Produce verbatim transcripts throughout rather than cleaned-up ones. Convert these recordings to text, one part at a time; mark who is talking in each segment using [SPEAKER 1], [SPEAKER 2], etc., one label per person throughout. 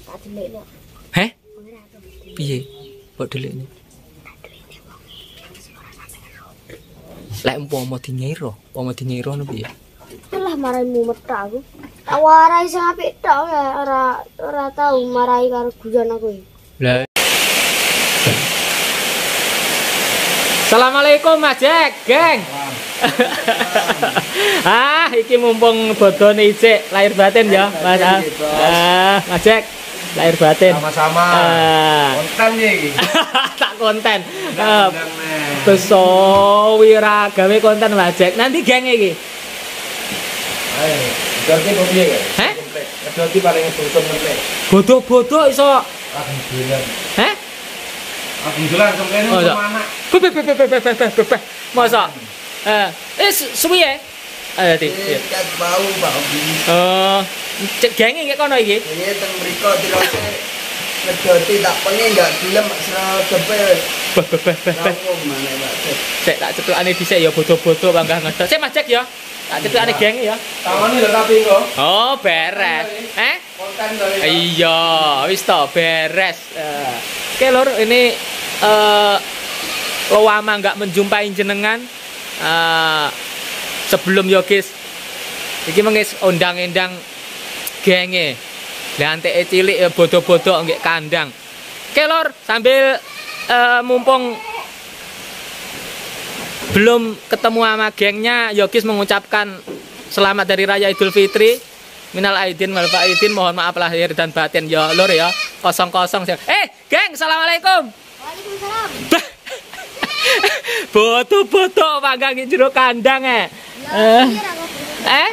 [SPEAKER 1] Tak delikno.
[SPEAKER 2] Heh? Piye? Mbok delikne. Lek umpama dingira, umpama dingira ngono piye?
[SPEAKER 1] Alah marai mumet tak aku. Tak warai sing apik tok ya ora ora tau marai karo guyon aku.
[SPEAKER 2] Lah. Assalamualaikum Mas Jack, geng. Ah, iki mumpung bodone icik lahir batin ya, Mas. Ah, Mas Jack lahir batin.
[SPEAKER 3] Sama-sama.
[SPEAKER 2] Ah.
[SPEAKER 3] Konten iki.
[SPEAKER 2] Tak konten. Ah, beso wira gawe konten Mas Jack. Nanti geng iki.
[SPEAKER 3] Ayo, berarti kok piye ya?
[SPEAKER 2] Heh?
[SPEAKER 3] Berarti paling beruntung meneh.
[SPEAKER 2] Bodoh-bodoh iso.
[SPEAKER 3] Alhamdulillah.
[SPEAKER 2] Heh?
[SPEAKER 3] Alhamdulillah sampeyan
[SPEAKER 2] Oh,
[SPEAKER 3] sama anak.
[SPEAKER 2] Bebeh bebeh bebeh bebeh bebeh. Masa? Eh, eh suwi ya? Ayo ti.
[SPEAKER 3] Kat bau bau iki.
[SPEAKER 2] Oh, cek genge iki kono iki.
[SPEAKER 3] Iya teng mriko dirose ngedoti tak pengen enggak gelem sira depe.
[SPEAKER 2] Beh beh beh beh.
[SPEAKER 3] Aku mana Pak.
[SPEAKER 2] Cek tak cetukane dhisik ya bodoh-bodoh bangga ngedot. Cek Mas Cek ya. Tak cetukane geng ya.
[SPEAKER 3] Tangoni lho tapi kok.
[SPEAKER 2] Oh, beres. Eh?
[SPEAKER 3] Konten to ya.
[SPEAKER 2] Iya, wis to beres. Eh, Oke lur, ini eh lama nggak menjumpai jenengan. Eh, sebelum Yogis iki mengis ondang-endang genge. Lah anteke cilik ya bodoh-bodoh nggih kandang. Oke lur, sambil eh, mumpung belum ketemu sama gengnya, Yogis mengucapkan selamat dari Raya Idul Fitri. Minal aidin wal faidin, mohon maaf lahir dan batin ya lur ya. Kosong kosong. Eh, geng, assalamualaikum.
[SPEAKER 1] Waalaikumsalam.
[SPEAKER 2] Bodoh-bodoh panggang jero kandang eh. Eh. Eh?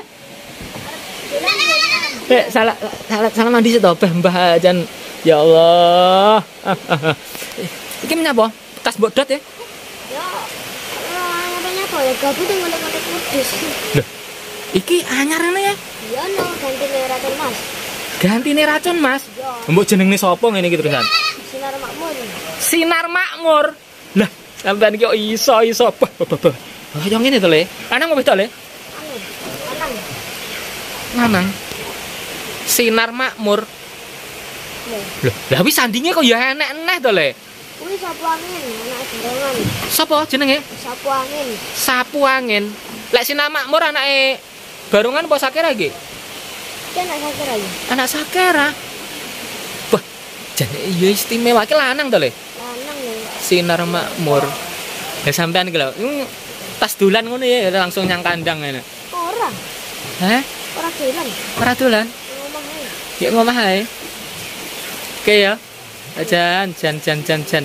[SPEAKER 2] Eh, salah salah salah mandi sih toh, Mbah jan. Ya Allah. Iki menyapa? Bekas bodot ya?
[SPEAKER 1] Ya. Ora nyapa ya gabut ngolek-ngolek kudus.
[SPEAKER 2] Loh. Iki anyar ngene ya?
[SPEAKER 1] Iya no gantine racun Mas.
[SPEAKER 2] Gantine racun Mas.
[SPEAKER 1] Iya.
[SPEAKER 2] Mbok jenenge sapa ngene iki terusan?
[SPEAKER 1] Sinar makmur.
[SPEAKER 2] Sinar Makmur. Lah, sampean iki kok iso-iso. Bah, bah, bah. Oh, yang ngene to, Le. Lanang apa wedok, Le?
[SPEAKER 1] Anu, lanang.
[SPEAKER 2] Lanang. Sinar Makmur. Loh, lah wis sandinge kok ya enek-enek to, Le.
[SPEAKER 1] Kuwi sapu angin, anak barongan.
[SPEAKER 2] Sapa jenenge?
[SPEAKER 1] Sapu angin.
[SPEAKER 2] Sapu Angin. Lek Sinar Makmur anake barongan apa Sakera iki?
[SPEAKER 1] Iki anak sakira ya.
[SPEAKER 2] Anak Sakera. Wah, jane iya istimewa ki lanang to, Le.
[SPEAKER 1] Lanang lho.
[SPEAKER 2] Sinar Makmur. Ya sampean iki lho, hmm, tas dolan ngono ya langsung nyang kandang ngene.
[SPEAKER 1] Ora,
[SPEAKER 2] Heh,
[SPEAKER 1] ora dolan.
[SPEAKER 2] ora dolan.
[SPEAKER 1] Ngomong ae.
[SPEAKER 2] Ya ngomah ae. Oke ya. Jan jan jan jan jan.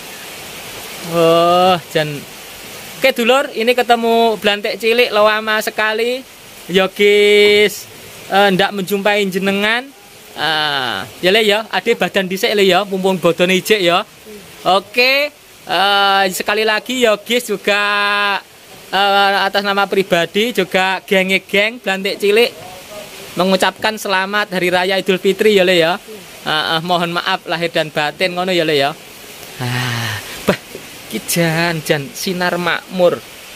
[SPEAKER 2] Oh, jan. Oke dulur, ini ketemu Blantek cilik lama sekali. Yogis eh, ndak menjumpai jenengan. Ah, ya le ya, ade badan dhisik le ya, mumpung bodone ijik ya. Oke, eh, sekali lagi Yogis juga eh, atas nama pribadi juga geng-geng Blantek cilik mengucapkan selamat Hari Raya Idul Fitri ya le ya. Uh, uh, mohon maaf lahir dan batin ngono ya le ya. Ah, bah, iki jan jan Sinar Makmur.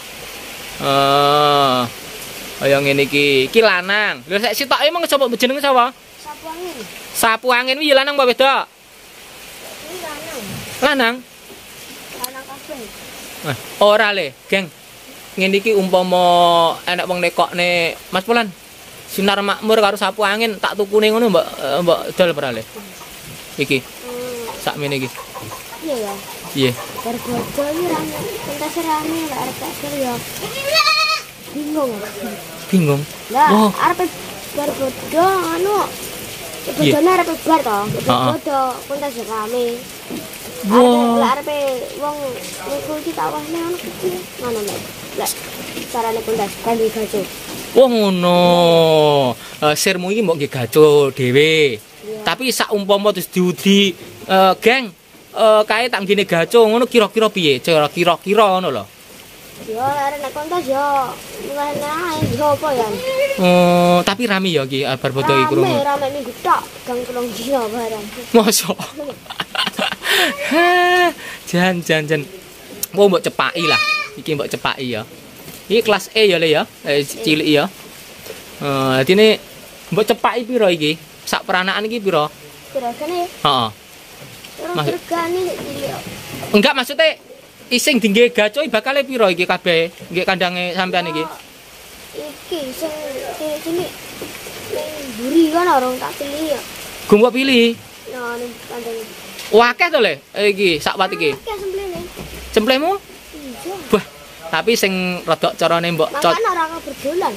[SPEAKER 2] Oh. Kaya ngene iki, iki lanang. Lho sik sitoke mong sapa jenenge sapa?
[SPEAKER 1] Sapu angin.
[SPEAKER 2] Sapu Angin iki lanang apa wedok?
[SPEAKER 1] Ini lanang.
[SPEAKER 2] Lanang.
[SPEAKER 1] Lanang kabeh.
[SPEAKER 2] Eh, ora le, geng. Ngene iki umpama enek wong nekokne Mas Pulan. Sinar Makmur karo Sapu Angin tak tukune ngono mbak eh, mbak dol ora le. Iki.
[SPEAKER 1] Hmm,
[SPEAKER 2] Sakmene iki.
[SPEAKER 1] iya ya.
[SPEAKER 2] Piye?
[SPEAKER 1] Berbodo iki rame, pentas rame lek arep tak sur ya. Bingung.
[SPEAKER 2] Bingung.
[SPEAKER 1] Lah,
[SPEAKER 2] Oh.
[SPEAKER 1] arep berbodo anu.
[SPEAKER 2] Iya.
[SPEAKER 1] Bodone arep bar to.
[SPEAKER 2] Heeh.
[SPEAKER 1] Berbodo pentas rame.
[SPEAKER 2] Wah.
[SPEAKER 1] Arep lek arep wong niku iki tak wahne anu ngono lek. Lek carane pentas kan digaco.
[SPEAKER 2] Wah ngono. Eh, sirmu iki mbok nggih gaco dhewe.
[SPEAKER 1] Iya.
[SPEAKER 2] Tapi sak umpama terus diudi eh, geng eh, kae tak ngene gaco ngono kira-kira piye? Kira-kira ngono lho.
[SPEAKER 1] Ya arek nek kontas ya luwih ae yo apa ya.
[SPEAKER 2] Oh, tapi rame ya iki bar bodo iki
[SPEAKER 1] Rame
[SPEAKER 2] krungu.
[SPEAKER 1] rame minggu tok gang telung dina barang.
[SPEAKER 2] Mosok. Hah, jan jan jan. Wah mbok cepaki lah. Iki mbok cepaki ya. Iki kelas E ya le ya. Eh, cilik ya. Eh, dene mbok cepaki piro iki? Sak peranakan iki piro?
[SPEAKER 1] Geragane ya.
[SPEAKER 2] Heeh.
[SPEAKER 1] Terus
[SPEAKER 2] Mas-
[SPEAKER 1] geragane nek cilik.
[SPEAKER 2] Enggak maksudnya ising dingge gacoy bakal piro iki kabeh nggih kandange sampean iki.
[SPEAKER 1] Iki sing cilik-cilik ning mburi kan orang tak pilih ya.
[SPEAKER 2] Gung kok pilih.
[SPEAKER 1] Nah, ning kandang.
[SPEAKER 2] Wakeh to le iki sak wat iki.
[SPEAKER 1] Akeh semblene.
[SPEAKER 2] Cemplehmu?
[SPEAKER 1] Iya.
[SPEAKER 2] Wah, tapi sing rodok carane mbok cot
[SPEAKER 1] Makan ora kok berdolan.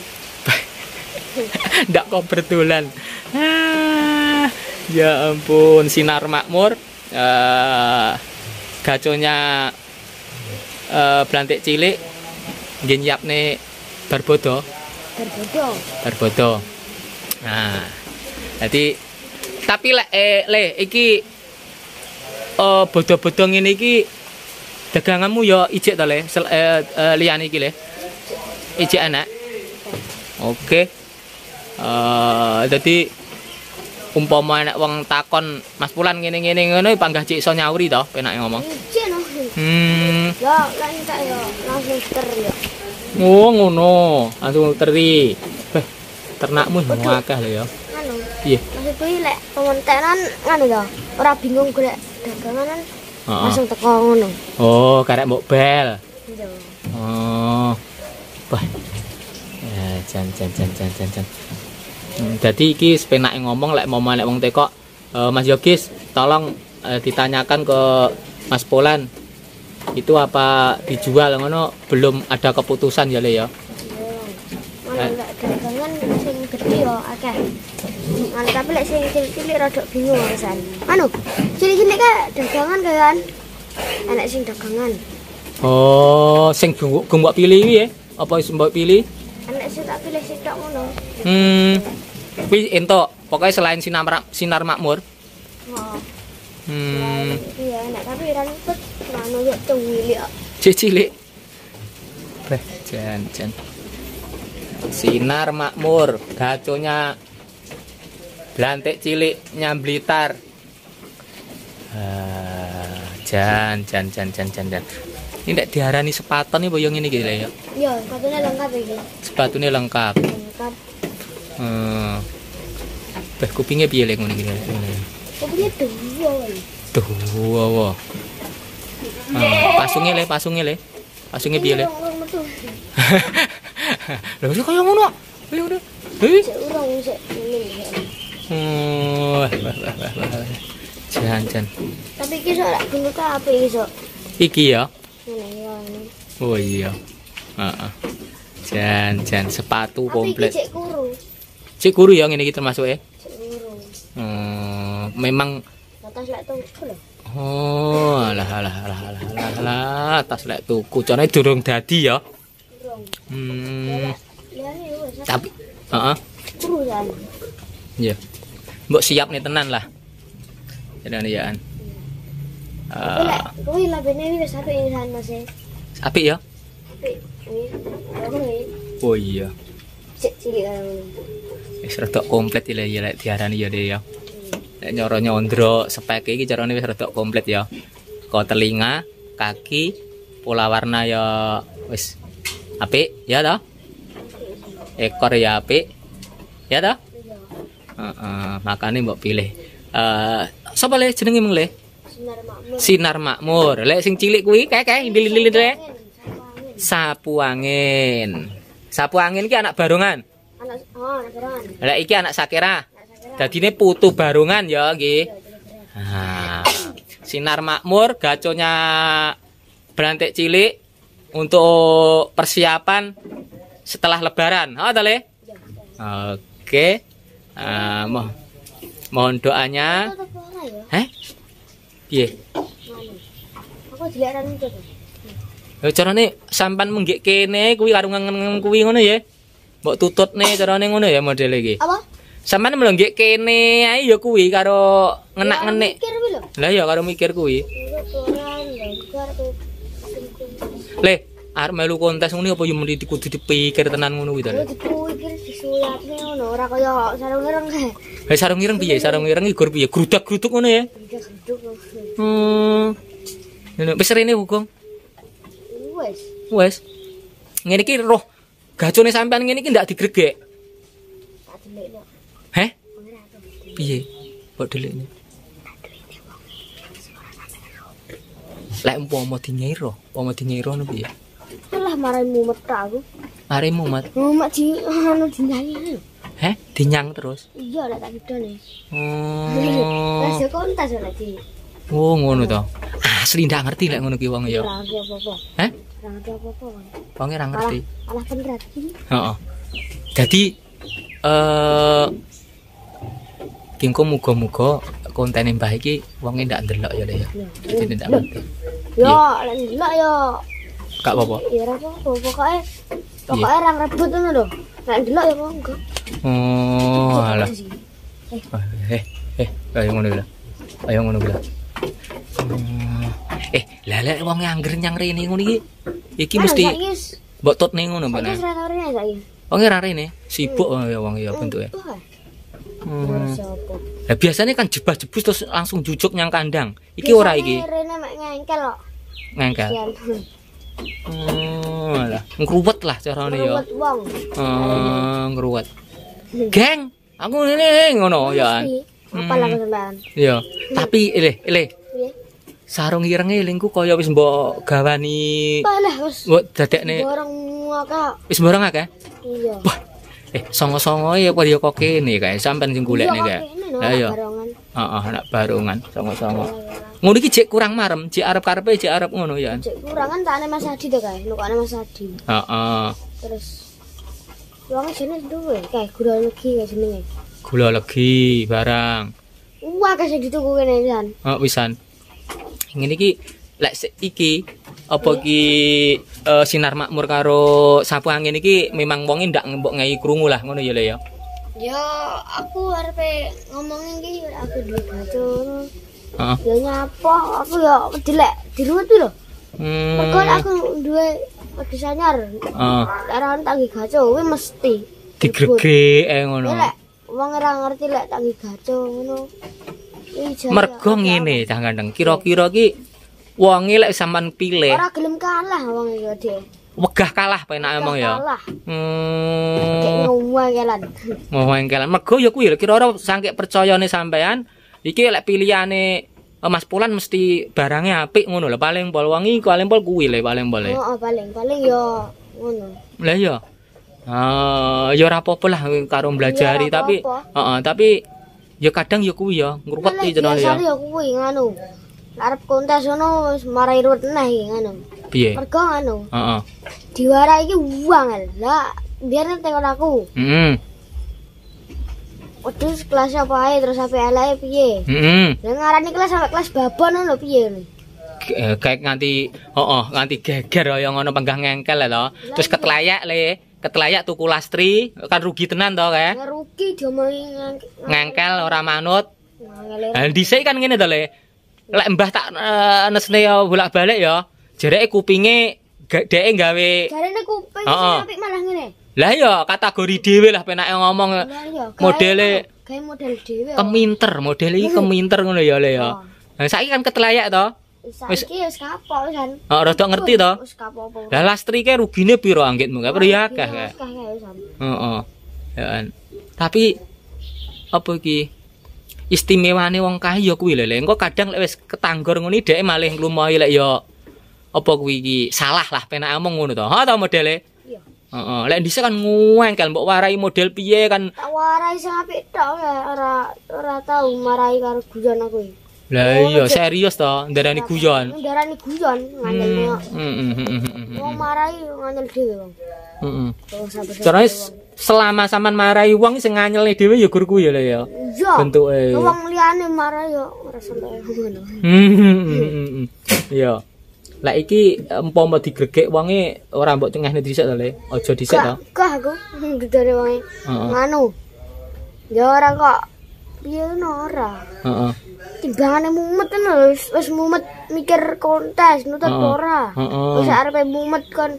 [SPEAKER 2] ndak kok berdolan. Ah, ya ampun, sinar makmur. Eh gaconya eh blantik cilik nggih nyiapne barbodo.
[SPEAKER 1] Berbodo.
[SPEAKER 2] Barbodo. Nah, jadi tapi lek eh, le iki eh bodo-bodo ngene iki daganganmu ya ijek to le Sel, eh, eh, liyane iki le. Ijek anak. Oke. Eh jadi umpama nek wong takon Mas Pulan ngene-ngene ngono panggah cik iso nyauri to penake ngomong.
[SPEAKER 1] Ije no.
[SPEAKER 2] Hmm.
[SPEAKER 1] Ya, lan tak ya langsung ter ya.
[SPEAKER 2] Oh ngono, langsung teri. Beh, ternakmu yo akeh lho ya.
[SPEAKER 1] Anu,
[SPEAKER 2] Iya.
[SPEAKER 1] maksud kuwi lek pementenan nganu ya, ora bingung golek dagangan
[SPEAKER 2] Heeh.
[SPEAKER 1] langsung teko ngono.
[SPEAKER 2] Oh, karek mbok bel.
[SPEAKER 1] Iya.
[SPEAKER 2] Oh. Wah. Ya, jan jan jan jan jan jan. Hmm, dadi iki sepenake ngomong lek mau nek wong teko, eh, Mas Yogis, tolong eh, ditanyakan ke Mas Polan. Itu apa dijual ngono belum ada keputusan ya Le ya.
[SPEAKER 1] Mana lek dagangan sing gede ya akeh. Mana tapi lek sing cilik-cilik rada bingung alasan. Anu, cilik-cilik ka dagangan kan. Enak sing dagangan.
[SPEAKER 2] Oh, sing gembok pilih iki ya? Apa wis mbok pilih?
[SPEAKER 1] Enak sing tak pilih sitok ngono.
[SPEAKER 2] Hmm. Kuwi entuk, pokoknya selain sinar sinar makmur.
[SPEAKER 1] Heeh.
[SPEAKER 2] Hmm.
[SPEAKER 1] Iya, enak tapi ra nipet anu yo cilik.
[SPEAKER 2] Cik cilik. Beh, jan jan. Sinar makmur, gaconya blantik cilik nyamblitar. Ah, jan jan jan jan jan jan. Ini ndak diarani sepaton iki boyo ngene iki ya.
[SPEAKER 1] Iya, sepatunya lengkap iki.
[SPEAKER 2] Sepatune lengkap.
[SPEAKER 1] Lengkap.
[SPEAKER 2] Hmm. Beh, kupingnya piye lek ngono iki.
[SPEAKER 1] Kupingnya dua wae.
[SPEAKER 2] Tuh, wow, wow. Ah, pasungnya le, pasungnya le. Pasungnya piye le? Lha kok kaya ngono? Kaya ngono. Heh.
[SPEAKER 1] Cek urung cek ini.
[SPEAKER 2] Oh, wah, wah, wah, wah, wah. Jan jan.
[SPEAKER 1] Tapi iki sok lak bentuk apa iki sok?
[SPEAKER 2] Iki ya.
[SPEAKER 1] Ngene ya ini.
[SPEAKER 2] Oh iya. Heeh. Jan jan sepatu
[SPEAKER 1] Tapi iki
[SPEAKER 2] komplit.
[SPEAKER 1] cek kuru.
[SPEAKER 2] Cik guru ya ngene iki termasuk ya.
[SPEAKER 1] Cek kuru.
[SPEAKER 2] Hmm, memang
[SPEAKER 1] Atas lek tuku lho.
[SPEAKER 2] oh, alah alah alah alah alah, alah tas lek tuku carane durung dadi ya.
[SPEAKER 1] Urung.
[SPEAKER 2] Hmm,
[SPEAKER 1] Liyane wis.
[SPEAKER 2] tapi heeh.
[SPEAKER 1] Kuru kan.
[SPEAKER 2] Iya. Mbok siap nih tenan lah. Jadi ya.
[SPEAKER 1] Tapi lek kuwi labene wis apik ini sana sih.
[SPEAKER 2] Apik ya?
[SPEAKER 1] Apik. Kuwi. Kuwi.
[SPEAKER 2] Oh iya.
[SPEAKER 1] Cek cilik kan.
[SPEAKER 2] Wis rada komplit ya ya lek diarani ya deh ya. Lek nyoro nyondro spek iki carane wis rada komplit ya. Kok telinga, kaki, pola warna ya wis apik ya toh? Ekor ya apik. Ya toh? Heeh, makane mbok pilih. Eh, sapa le jenenge mung le?
[SPEAKER 1] Sinar makmur.
[SPEAKER 2] Sinar Makmur. Lek sing cilik kuwi kae-kae indil-indil le. Sapu angin. Sapu angin iki anak barongan.
[SPEAKER 1] Anak oh, anak beran.
[SPEAKER 2] Lek iki anak sakera. Dadine putu barongan ya nggih. Nah, Sinar Makmur gaconya berantik cilik untuk persiapan setelah lebaran. Oh, ta le? Oke. Ah, mo mohon doanya.
[SPEAKER 1] Tetep ora ya.
[SPEAKER 2] Heh? Piye?
[SPEAKER 1] Nganu. Aku dilaran itu tuh.
[SPEAKER 2] Ya carane sampan menggek kene kuwi karo ngengen kuwi ngono ya. Mbok tututne carane ngono ya model iki.
[SPEAKER 1] Apa?
[SPEAKER 2] Sampan melonggek kene ae ya kuwi karo ngenak-ngenik.
[SPEAKER 1] Mikir kuwi lho.
[SPEAKER 2] Lah ya karo mikir kuwi.
[SPEAKER 1] Orang longgar tuh.
[SPEAKER 2] Le, arep melu kontes ngono apa yo mesti kudu dipikir tenan ngono kuwi to.
[SPEAKER 1] Lu dipikir disuyatne ngono ora kaya sarung ireng kae.
[SPEAKER 2] Lah sarung ireng piye? Sarung ireng iki gur piye? Grudak-gruduk ngono ya.
[SPEAKER 1] Geduk.
[SPEAKER 2] Hmm. Ngono wis rene Gugong.
[SPEAKER 1] Wes.
[SPEAKER 2] Wes. Ngene iki roh gacone sampean ngene iki ndak digregek.
[SPEAKER 1] Tak delikno.
[SPEAKER 2] Heh?
[SPEAKER 1] Ora tuh.
[SPEAKER 2] Piye? Mbok delikne. Lek umpama dinyaira, umpama dinyaira ngono piye?
[SPEAKER 1] Alah marai mumet aku.
[SPEAKER 2] Mari mumet.
[SPEAKER 1] Mumet di anu dinyanyi.
[SPEAKER 2] Heh, dinyang terus.
[SPEAKER 1] Iya lek tak kidone.
[SPEAKER 2] Oh.
[SPEAKER 1] Lah yo kontas lek di.
[SPEAKER 2] Oh, ngono to. Asli ndak ngerti lek ngono ki wong ya.
[SPEAKER 1] Ora ngerti apa-apa.
[SPEAKER 2] Heh?
[SPEAKER 1] Ora ngerti apa-apa.
[SPEAKER 2] Wong ora ngerti.
[SPEAKER 1] Alah beneran iki.
[SPEAKER 2] Heeh. Dadi eh kengko muga-muga kontene Mbah iki wonge ndak ndelok ya le ya. Dadi ndak ngerti.
[SPEAKER 1] Yo lek ndelok yo
[SPEAKER 2] Gak apa-apa.
[SPEAKER 1] ya ora apa-apa pokoke pokoke ora ngrebut ngono lho. Lek ndelok ya monggo.
[SPEAKER 2] Oh, alah. Eh, eh, ayo ngono lho. Ayo ngono lho. Eh, lah lek wong angger nyang rene ngono iki iki mesti mbok totne ngono mbak.
[SPEAKER 1] Wis ra rene saiki.
[SPEAKER 2] Wong ora rene, sibuk ya wong ya bentuke. Hmm. Lah biasanya kan jebas-jebus terus langsung jujuk nyang kandang. Iki ora iki.
[SPEAKER 1] Rene mek ngengkel kok.
[SPEAKER 2] Ngengkel. Oh, alah, ngruwet lah carane ya.
[SPEAKER 1] Ngruwet wong.
[SPEAKER 2] Eh, ngruwet. Geng, aku ngene ngono ya.
[SPEAKER 1] Apa lah sampean?
[SPEAKER 2] Iya, tapi ele, ele.
[SPEAKER 1] Piye?
[SPEAKER 2] Sarung irenge lingku kaya wis mbok gawani.
[SPEAKER 1] Palah wis.
[SPEAKER 2] Mbok dadekne.
[SPEAKER 1] Borong akeh.
[SPEAKER 2] Wis borong akeh?
[SPEAKER 1] Iya.
[SPEAKER 2] Wah. Eh, songo-songo ya padha kok kene kae sampean sing golekne kae. Lah iya. Heeh, anak barongan songo-songo. Ngono iki jek kurang marem, jek arep-karepe jek arep ngono ya.
[SPEAKER 1] Jek kurangan takane Mas Adi to kae, nukane Mas Adi.
[SPEAKER 2] Heeh.
[SPEAKER 1] Terus wong jenenge duwe kae gula legi kae jenenge.
[SPEAKER 2] Gula legi barang.
[SPEAKER 1] Wah, kasih dituku kene pisan.
[SPEAKER 2] Oh, wisan. Ngene iki lek iki apa iki uh, sinar makmur karo sapu angin iki memang wonge ndak mbok ngai krungu lah ngono ya le ya.
[SPEAKER 1] Ya, aku arepe ngomongin iki aku duwe gacor.
[SPEAKER 2] Heeh.
[SPEAKER 1] Ya nyapa, aku ya dilek diruwet lho.
[SPEAKER 2] Hmm.
[SPEAKER 1] Mergo aku duwe wedhus anyar.
[SPEAKER 2] Heeh.
[SPEAKER 1] Ora tak gaco kuwi mesti
[SPEAKER 2] Digregek ngono.
[SPEAKER 1] lek wong ora ngerti lek tak gaco ngono.
[SPEAKER 2] Mergo ngene cah gandeng, kira-kira ki wonge lek sampean pilih
[SPEAKER 1] ora gelem kalah wong iki, Dik.
[SPEAKER 2] wegah kalah penak emang ya.
[SPEAKER 1] Kalah.
[SPEAKER 2] Hmm.
[SPEAKER 1] Kayak ngomongkelan.
[SPEAKER 2] Ngomongkelan. Mergo ya kuwi lho kira-kira saking percayane sampean iki lek pilihane Mas Pulan mesti barangnya apik ngono lho. Paling pol wangi paling pol kuwi lho paling pol.
[SPEAKER 1] Heeh, paling paling ya ngono.
[SPEAKER 2] Lah iya. Ah, ya ora apa-apa lah karo mblajari tapi heeh, tapi ya kadang ya kuwi ya ngruweti jenenge ya.
[SPEAKER 1] Ya kuwi ngono. Arep kontes ngono wis marai ruwet neh iki ngono.
[SPEAKER 2] Piye?
[SPEAKER 1] Mergo ngono.
[SPEAKER 2] Heeh.
[SPEAKER 1] Diwara iki uang lah. Biar tekan aku.
[SPEAKER 2] Heeh.
[SPEAKER 1] Terus kelas apa ae terus sampai eleke piye?
[SPEAKER 2] Heeh.
[SPEAKER 1] Lah ngarani kelas sampai kelas babon ngono piye ngono.
[SPEAKER 2] Kayak nganti heeh, nganti geger kaya ngono penggah ngengkel lho. Terus ketelayak le, ketelayak tuku lastri, kan rugi tenan to kae.
[SPEAKER 1] Rugi diomongi
[SPEAKER 2] Ngengkel ora manut.
[SPEAKER 1] ngangel.
[SPEAKER 2] Lah dhisik kan ngene to le. Lek Mbah tak uh, nesne ya bolak-balik ya. Jereke kupinge dheke gawe.
[SPEAKER 1] Jarene kuping
[SPEAKER 2] Heeh.
[SPEAKER 1] apik malah ngene.
[SPEAKER 2] Lah ya kategori dhewe lah penake ngomong
[SPEAKER 1] Lah iya,
[SPEAKER 2] modele
[SPEAKER 1] gawe model dhewe.
[SPEAKER 2] keminter, model iki keminter ngono ya le ya. Lah saiki kan ketelayak to.
[SPEAKER 1] Saiki wis kapok wisan.
[SPEAKER 2] Heeh, rada ngerti to.
[SPEAKER 1] Wis kapok apa.
[SPEAKER 2] Lah lastri ke rugine piro anggitmu? Gak perlu ya akeh kae.
[SPEAKER 1] Akeh wisan.
[SPEAKER 2] Heeh. Ya kan. Tapi apa iki? Istimewane wong kae ya kuwi lho. Engko kadang lek wis ketanggor ngene dheke malih nglumohi lek ya apa kuwi iki salah lah penak omong ngono to. Ha to modele.
[SPEAKER 1] Iya.
[SPEAKER 2] Heeh. Lek dhisik kan nguengkel mbok warai model piye kan.
[SPEAKER 1] Tak warai sing apik tok ya ora ora tau marai karo guyon aku iki.
[SPEAKER 2] Lah iya serius to, ndarani guyon.
[SPEAKER 1] Ndarani guyon ngandel kok.
[SPEAKER 2] Heeh.
[SPEAKER 1] Wong marai ngandel dhewe wong.
[SPEAKER 2] Heeh.
[SPEAKER 1] Wong sampe
[SPEAKER 2] Carane selama sampean marai wong sing nganyelne dhewe ya gur kuwi lho ya.
[SPEAKER 1] iya.
[SPEAKER 2] Bentuke.
[SPEAKER 1] Wong liyane marai yo ora sampe ngono.
[SPEAKER 2] Hmm. Iya. Lah iki umpama digregek wonge ora mbok cengehne dhisik to, Le. Aja dhisik to.
[SPEAKER 1] Gah aku gedare wonge.
[SPEAKER 2] Heeh.
[SPEAKER 1] Nganu. Ya ora kok piye no ora.
[SPEAKER 2] Heeh.
[SPEAKER 1] Timbangane mumet kan wis wis mumet mikir kontes nutut ora.
[SPEAKER 2] Heeh.
[SPEAKER 1] Wis arepe mumet kon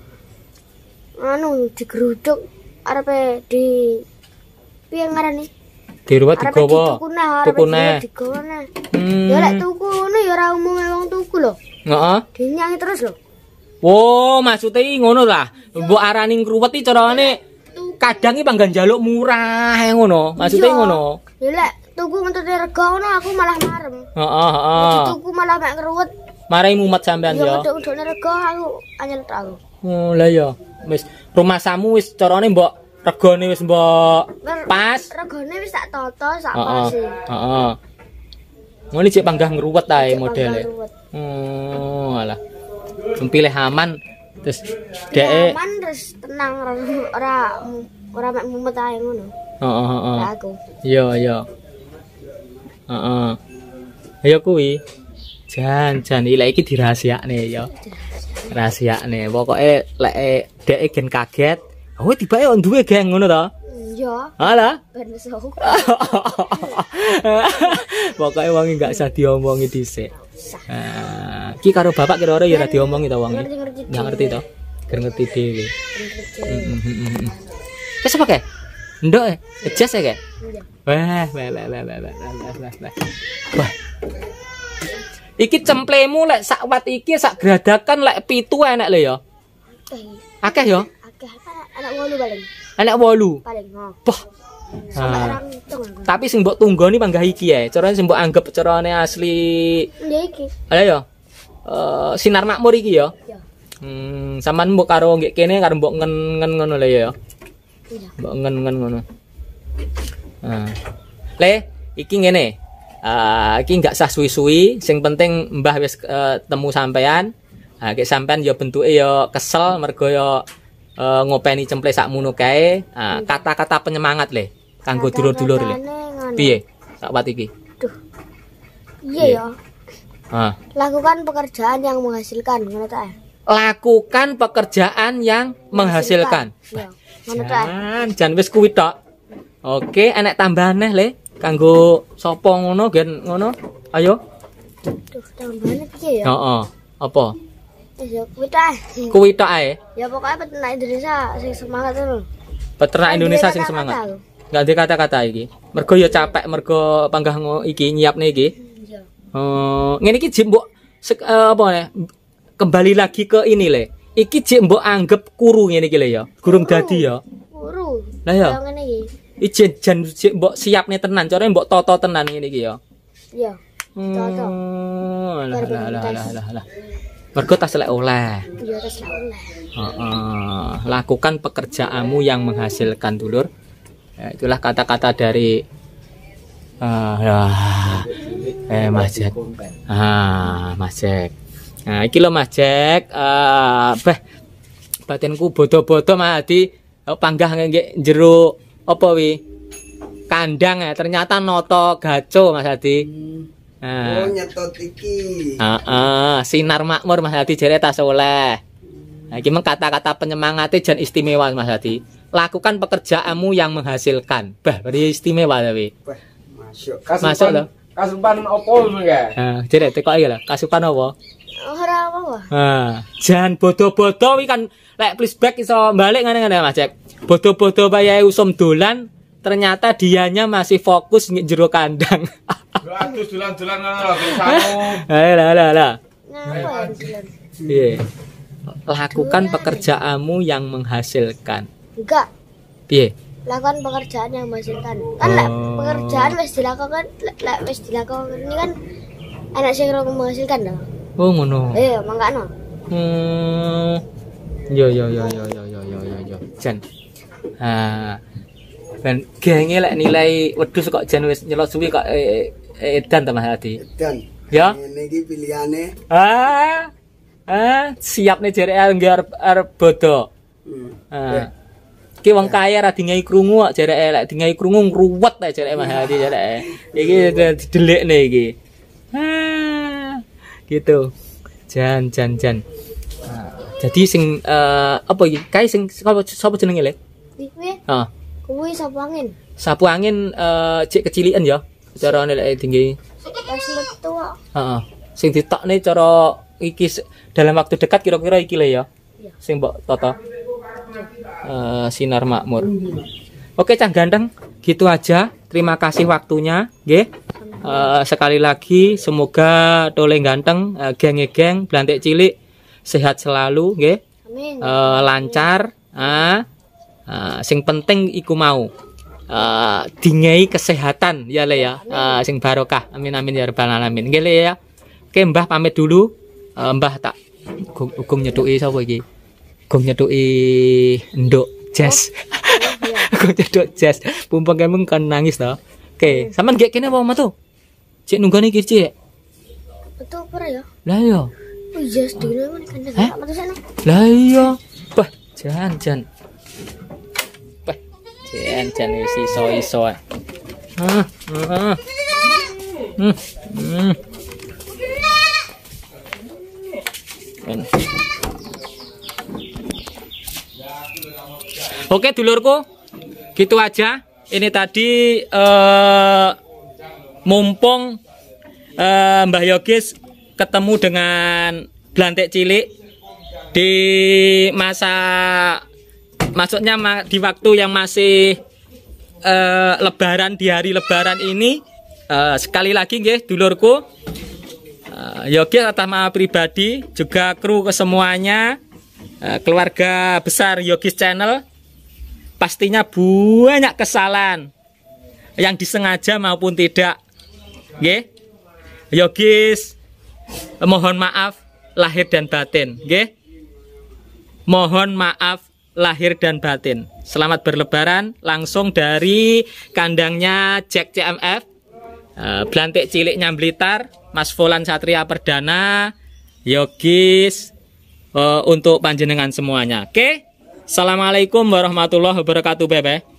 [SPEAKER 1] anu digeruduk arepe di piye ngarani?
[SPEAKER 2] Diruwet digawa.
[SPEAKER 1] Tuku neh. Digawa neh. Ya lek tuku ngono ya ora umume wong tuku lho.
[SPEAKER 2] Heeh.
[SPEAKER 1] Dinyangi terus lho.
[SPEAKER 2] Wo, maksude iki ngono lah. Mbok arani ngruwet iki carane kadang iki panggan njaluk murah ngono. Maksude ngono.
[SPEAKER 1] Ya lek tuku mentune rego ngono aku malah marem.
[SPEAKER 2] Heeh, heeh.
[SPEAKER 1] Tuku malah mek ngeruwet.
[SPEAKER 2] Marai mumet sampean
[SPEAKER 1] Ya
[SPEAKER 2] ya.
[SPEAKER 1] medhok-medhokne rego aku anyel tok aku.
[SPEAKER 2] Oh, lah ya. Wis rumah samu wis carane mbok regane wis mbok pas.
[SPEAKER 1] Regane wis tak toto sak
[SPEAKER 2] Heeh.
[SPEAKER 1] pase.
[SPEAKER 2] Heeh. Ngono cek panggah ngruwet ae
[SPEAKER 1] Cek
[SPEAKER 2] modele.
[SPEAKER 1] panggah ngruwet.
[SPEAKER 2] Oh, alah. Pilih aman terus
[SPEAKER 1] Ya,
[SPEAKER 2] dhek
[SPEAKER 1] aman terus tenang ora ora ora mek mumet ae ngono.
[SPEAKER 2] heeh heeh.
[SPEAKER 1] Lah aku.
[SPEAKER 2] Iya, iya. Heeh. Ayo kuwi. Jan, jan iki lek iki dirahasiakne ya. Rahasiakne. Pokoke lek dhek gen kaget, oh tibae yo duwe geng ngono to.
[SPEAKER 1] Iya.
[SPEAKER 2] Alah.
[SPEAKER 1] Ben wis aku.
[SPEAKER 2] Pokoke wong enggak usah diomongi dhisik. Nah, iki karo bapak kira-kira ya ora diomongi to wong.
[SPEAKER 1] Ngerti-ngerti
[SPEAKER 2] Enggak ngerti to. Ger ngerti dhewe.
[SPEAKER 1] dhewe.
[SPEAKER 2] Wes apa kek? Ndok e, ejas e kek.
[SPEAKER 1] Iya.
[SPEAKER 2] Wah, wah, wah, wah, wah, wah, wah, wah, wah. Wah. Iki cemplemu lek sak wat iki sak gradakan lek pitu enek le ya.
[SPEAKER 1] Eh,
[SPEAKER 2] Akeh ya?
[SPEAKER 1] akeh anak wolu paling.
[SPEAKER 2] Enek wolu.
[SPEAKER 1] Paling. Oh.
[SPEAKER 2] Wah.
[SPEAKER 1] Sampai
[SPEAKER 2] Ah.
[SPEAKER 1] orang hitung aku.
[SPEAKER 2] Tapi sing mbok tunggoni panggah iki ya. Carane sing mbok anggap carane asli.
[SPEAKER 1] Ya iki.
[SPEAKER 2] Ayo ya. Eh, sinar makmur iki ya.
[SPEAKER 1] Ya.
[SPEAKER 2] Hmm, sampean mbok karo nggih kene karo mbok ngen-ngen ngono le ya.
[SPEAKER 1] Iya.
[SPEAKER 2] Mbok ngen-ngen ngono. Nah. Le, iki ngene. Ah, iki enggak sah suwi-suwi, sing penting Mbah wis uh, temu sampean. Ah, uh, sampean ya bentuke ya kesel mergo ya uh, ngopeni cemple sakmono kae. Ah, kata-kata penyemangat le kanggo dulur-dulur le. Piye? Sak wat iki.
[SPEAKER 1] Duh. Iya ya.
[SPEAKER 2] Ah.
[SPEAKER 1] Lakukan pekerjaan yang menghasilkan, ngono ta?
[SPEAKER 2] Lakukan pekerjaan yang menghasilkan.
[SPEAKER 1] Ya, ngono ta?
[SPEAKER 2] Jan, jan wis kuwi tok. Oke, enek tambahan neh le kanggo sapa ngono gen ngono. Ayo.
[SPEAKER 1] Duh, tambahane piye ya?
[SPEAKER 2] Heeh. Apa?
[SPEAKER 1] Wis ya kuwi ta.
[SPEAKER 2] Kuwi tok ae.
[SPEAKER 1] Ya pokoknya peternak Indonesia sing semangat itu.
[SPEAKER 2] Peternak Indonesia sing semangat. Enggak ada kata-kata iki. Mergo ya capek mergo panggah ngo- iki nyiapne iki.
[SPEAKER 1] Iya.
[SPEAKER 2] Oh, ngene iki jek mbok sek- eh, apa ne? Kembali lagi ke ini le. Iki jek mbok anggap kuru ngene iki le ya. Gurung dadi ya.
[SPEAKER 1] Guru.
[SPEAKER 2] Lah ya.
[SPEAKER 1] Yang ngene iki.
[SPEAKER 2] Iki jan jek mbok siapne tenan, carane mbok toto tenan ngene iki ya.
[SPEAKER 1] Iya. Toto.
[SPEAKER 2] Hmm, lah lah lah lah lah lah. Mergo tas lek oleh.
[SPEAKER 1] Iya terus lah oleh.
[SPEAKER 2] Heeh. Lakukan pekerjaanmu yang menghasilkan dulur. Ya, itulah kata-kata dari ah ya. Eh Mas Jack. Ah, Mas Jack. Nah, iki lho Mas Jack, eh beh batinku bodo-bodo Mas Hadi oh, panggah nggih jero apa wi? Kandang ya, ternyata noto gaco Mas Hadi. Nah.
[SPEAKER 3] Oh nyetot iki.
[SPEAKER 2] Heeh, sinar makmur Mas Hadi jere tas oleh. Nah, iki meng kata-kata penyemangatnya jan istimewa Mas Hadi. Lakukan pekerjaanmu yang menghasilkan. Bah, beri istimewa tapi.
[SPEAKER 3] Wah, masuk.
[SPEAKER 2] Masuk lho.
[SPEAKER 4] Kasupan opo ya?
[SPEAKER 2] Nah, jere tekok iki lho, kasupan apa?
[SPEAKER 1] Ora apa-apa.
[SPEAKER 2] Nah, jan bodo-bodo wi kan lek please back iso balik ngene-ngene Mas Jack. Bodo-bodo bayae usum dolan, ternyata dianya masih fokus ngi jero kandang.
[SPEAKER 4] Aduh dolan-dolan ngono lho bisamu.
[SPEAKER 2] Ayo lah lah lah.
[SPEAKER 1] Ngapa ya?
[SPEAKER 2] Piye? Lakukan pekerjaanmu yang menghasilkan.
[SPEAKER 1] Enggak.
[SPEAKER 2] Piye?
[SPEAKER 1] Lakukan pekerjaan yang menghasilkan. Kan lek
[SPEAKER 2] Oh.
[SPEAKER 1] pekerjaan wis dilakukan, lek lek wis dilakukan ini kan anak sing ora menghasilkan dah.
[SPEAKER 2] Oh ngono.
[SPEAKER 1] Eh, mangkano.
[SPEAKER 2] Hmm. Yo yo yo yo yo yo yo yo yo. Jan. Ah. Ben genge lek nilai wedhus kok jan wis nyelot suwi kok eh, eh, edan ta Mas Hadi.
[SPEAKER 3] Dan
[SPEAKER 2] Ya.
[SPEAKER 3] ini iki pilihane.
[SPEAKER 2] Ah. Ah, siap nih jere arep arep bodo.
[SPEAKER 3] Hmm.
[SPEAKER 2] Ah. Ki wong kaya ra dingai krungu kok jere lek dingai krungu ngruwet ta jere Mas Hadi jere. Iki didelikne iki. Ah. Gitu. Jan jan jan. Nah, jadi sing eh, apa iki? Kae sing sapa sapa jenenge le?
[SPEAKER 1] Kuwi
[SPEAKER 2] Heeh.
[SPEAKER 1] kuwi sapu angin.
[SPEAKER 2] Sapu angin eh cek kecilian ya. Carane lek tinggi.
[SPEAKER 1] Pas metu kok.
[SPEAKER 2] Heeh. Sing ditokne cara iki se- dalam waktu dekat kira-kira iki le ya.
[SPEAKER 1] Iya.
[SPEAKER 2] Sing mbok toto. Eh sinar makmur. Oke Cang Ganteng, gitu aja. Terima kasih waktunya, nggih. Eh, sekali lagi semoga Tole Ganteng, eh, geng-geng Blantik Cilik sehat selalu, nggih.
[SPEAKER 1] Amin.
[SPEAKER 2] Eh, lancar. Ah. Ah, sing penting iku mau uh, dingai kesehatan ya le ya, uh, sing barokah. Amin amin ya rabbal alamin. Nggih le ya. Oke, Mbah pamit dulu. Uh, Mbah tak gung, gung nyetuki sapa iki? Gung nyetuki nduk jazz. Gung nyeduk jazz. Pumpang kemeng kan nangis to. Oke, sampean gek kene apa metu? Cek nunggone iki cek.
[SPEAKER 1] Itu apa ya?
[SPEAKER 2] Lah iya.
[SPEAKER 1] Oh iya, sedih mana kan
[SPEAKER 2] Hah?
[SPEAKER 1] tak metu sana.
[SPEAKER 2] Lah iya. Wah, jan jan. Wah, jan jan wis iso-iso. Ah. Ah. Hmm. Hmm. Hmm. Oke dulurku, gitu aja. Ini tadi eh, mumpung eh, Mbah Yogis ketemu dengan Blantik cilik di masa, maksudnya ma- di waktu yang masih eh, Lebaran, di hari Lebaran ini. Eh, sekali lagi nggih dulurku, eh, Yogis atas nama pribadi juga kru kesemuanya, eh, keluarga besar Yogis Channel. Pastinya banyak kesalahan yang disengaja maupun tidak. Nggih. Yogis mohon maaf lahir dan batin, nggih. Mohon maaf lahir dan batin. Selamat berlebaran langsung dari kandangnya Jack C M F. Uh, Blantik cilik Nyamblitar, Mas Volan Satria Perdana, Yogis uh, untuk panjenengan semuanya. Oke. Okay? Assalamualaikum warahmatullahi wabarakatuh, Bebe.